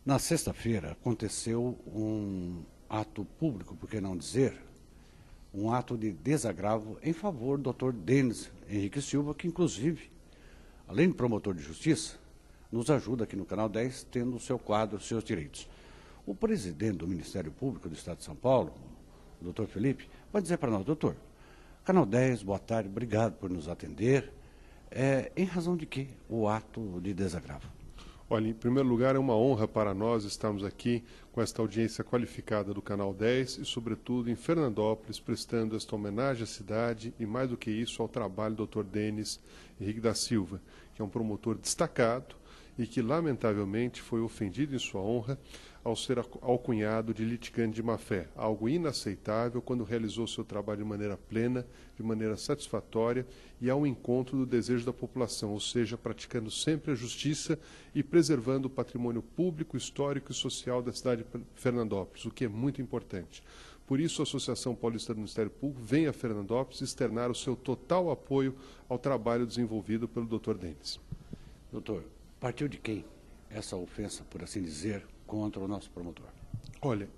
Na sexta-feira aconteceu um ato público, por que não dizer, um ato de desagravo em favor do Dr. Denis Henrique Silva, que inclusive, além de promotor de justiça, nos ajuda aqui no Canal 10, tendo o seu quadro, seus direitos. O presidente do Ministério Público do Estado de São Paulo, o doutor Felipe, vai dizer para nós, doutor, Canal 10, boa tarde, obrigado por nos atender. Em razão de que o ato de desagravo? Olha, em primeiro lugar, é uma honra para nós estarmos aqui com esta audiência qualificada do Canal 10 e, sobretudo, em Fernandópolis, prestando esta homenagem à cidade e, mais do que isso, ao trabalho do Dr. Denis Henrique da Silva, que é um promotor destacado e que, lamentavelmente, foi ofendido em sua honra ao ser alcunhado de litigante de má-fé, algo inaceitável quando realizou seu trabalho de maneira plena, de maneira satisfatória e ao encontro do desejo da população, ou seja, praticando sempre a justiça e preservando o patrimônio público, histórico e social da cidade de Fernandópolis, o que é muito importante. Por isso, a Associação Paulista do Ministério Público vem a Fernandópolis externar o seu total apoio ao trabalho desenvolvido pelo Dr. Denis. Doutor, partiu de quem essa ofensa, por assim dizer, contra o nosso promotor? Olha,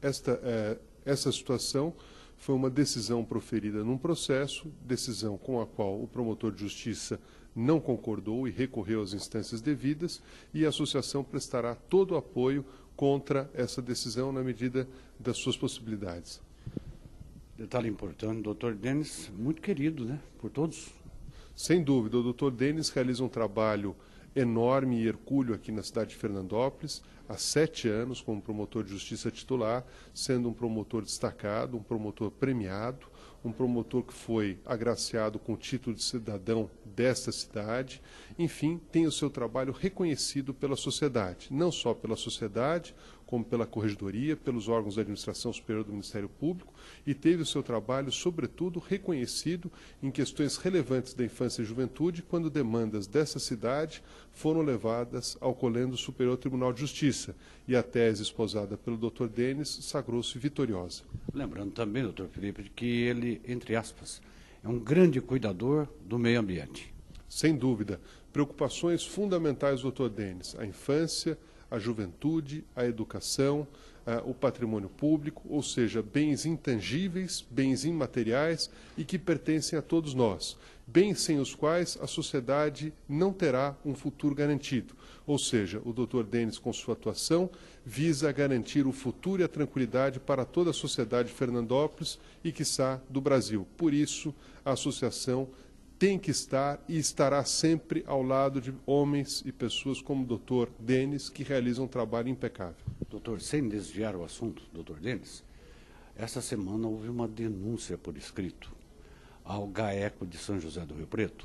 essa situação foi uma decisão proferida num processo, decisão com a qual o promotor de justiça não concordou e recorreu às instâncias devidas, e a associação prestará todo o apoio contra essa decisão na medida das suas possibilidades. Detalhe importante, doutor Denis, muito querido, né, por todos. Sem dúvida, o doutor Denis realiza um trabalho enorme e hercúleo aqui na cidade de Fernandópolis, há 7 anos como promotor de justiça titular, sendo um promotor destacado, um promotor premiado, um promotor que foi agraciado com o título de cidadão desta cidade. Enfim, tem o seu trabalho reconhecido pela sociedade, não só pela sociedade, como pela Corregedoria, pelos órgãos da Administração Superior do Ministério Público, e teve o seu trabalho, sobretudo, reconhecido em questões relevantes da infância e juventude, quando demandas dessa cidade foram levadas ao Colégio Superior Tribunal de Justiça, e a tese esposada pelo Dr. Denis sagrou-se vitoriosa. Lembrando também, doutor Felipe, que ele, entre aspas, é um grande cuidador do meio ambiente. Sem dúvida. Preocupações fundamentais do Dr. Denis: a infância, a juventude, a educação, o patrimônio público, ou seja, bens intangíveis, bens imateriais e que pertencem a todos nós, bens sem os quais a sociedade não terá um futuro garantido. Ou seja, o Dr. Denis, com sua atuação, visa garantir o futuro e a tranquilidade para toda a sociedade de Fernandópolis e, quiçá, do Brasil. Por isso, a associação tem que estar e estará sempre ao lado de homens e pessoas como o Dr. Denis, que realizam um trabalho impecável. Doutor, sem desviar o assunto, doutor Denis, essa semana houve uma denúncia por escrito ao GAECO de São José do Rio Preto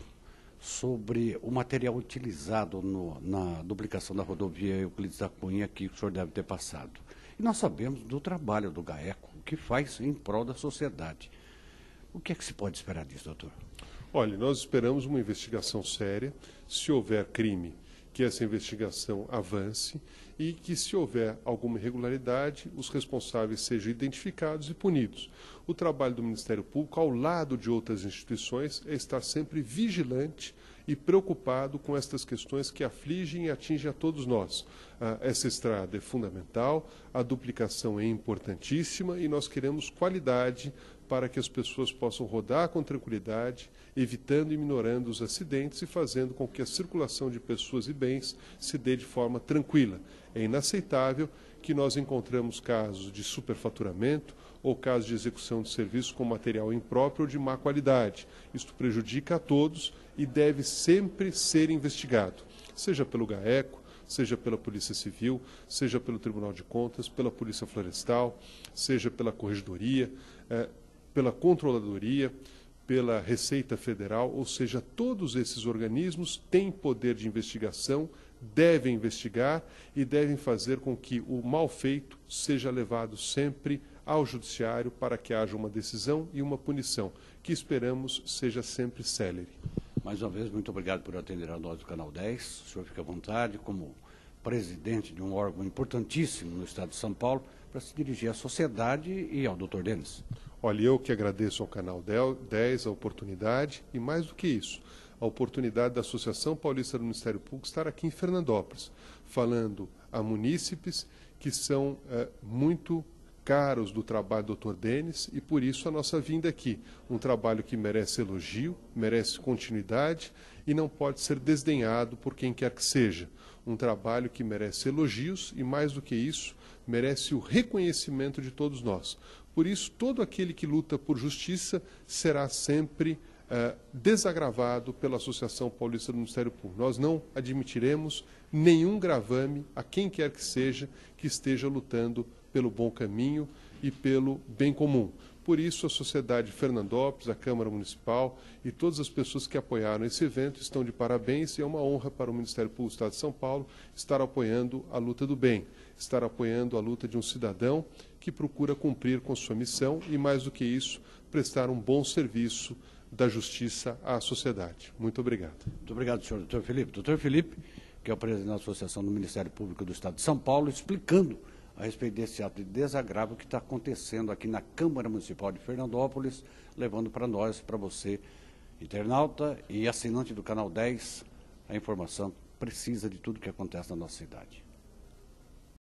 sobre o material utilizado na duplicação da rodovia Euclides da Cunha, que o senhor deve ter passado. E nós sabemos do trabalho do GAECO, o que faz em prol da sociedade. O que é que se pode esperar disso, doutor? Olha, nós esperamos uma investigação séria. Se houver crime, que essa investigação avance e que, se houver alguma irregularidade, os responsáveis sejam identificados e punidos. O trabalho do Ministério Público, ao lado de outras instituições, é estar sempre vigilante e preocupado com estas questões que afligem e atingem a todos nós. Essa estrada é fundamental, a duplicação é importantíssima e nós queremos qualidade para que as pessoas possam rodar com tranquilidade, evitando e minorando os acidentes e fazendo com que a circulação de pessoas e bens se dê de forma tranquila. É inaceitável que nós encontramos casos de superfaturamento ou casos de execução de serviços com material impróprio ou de má qualidade. Isto prejudica a todos e deve sempre ser investigado, seja pelo GAECO, seja pela Polícia Civil, seja pelo Tribunal de Contas, pela Polícia Florestal, seja pela Corregedoria, pela Controladoria, pela Receita Federal, ou seja, todos esses organismos têm poder de investigação, devem investigar e devem fazer com que o mal feito seja levado sempre ao Judiciário para que haja uma decisão e uma punição, que esperamos seja sempre célere. Mais uma vez, muito obrigado por atender a nós do Canal 10. O senhor fica à vontade, como presidente de um órgão importantíssimo no Estado de São Paulo, para se dirigir à sociedade e ao Dr. Denis. Olha, eu que agradeço ao Canal 10 a oportunidade e, mais do que isso, a oportunidade da Associação Paulista do Ministério Público estar aqui em Fernandópolis, falando a munícipes que são muito caros do trabalho do Dr. Denis, e por isso a nossa vinda aqui. Um trabalho que merece elogio, merece continuidade e não pode ser desdenhado por quem quer que seja. Um trabalho que merece elogios e, mais do que isso, merece o reconhecimento de todos nós. Por isso, todo aquele que luta por justiça será sempre desagravado pela Associação Paulista do Ministério Público. Nós não admitiremos nenhum gravame a quem quer que seja que esteja lutando pelo bom caminho e pelo bem comum. Por isso, a sociedade Fernandópolis, a Câmara Municipal e todas as pessoas que apoiaram esse evento estão de parabéns, e é uma honra para o Ministério Público do Estado de São Paulo estar apoiando a luta do bem, estar apoiando a luta de um cidadão que procura cumprir com sua missão e, mais do que isso, prestar um bom serviço da justiça à sociedade. Muito obrigado. Muito obrigado, senhor Dr. Felipe. Dr. Felipe, que é o presidente da Associação do Ministério Público do Estado de São Paulo, explicando a respeito desse ato de desagravo que está acontecendo aqui na Câmara Municipal de Fernandópolis, levando para nós, para você, internauta e assinante do Canal 10, a informação precisa de tudo que acontece na nossa cidade.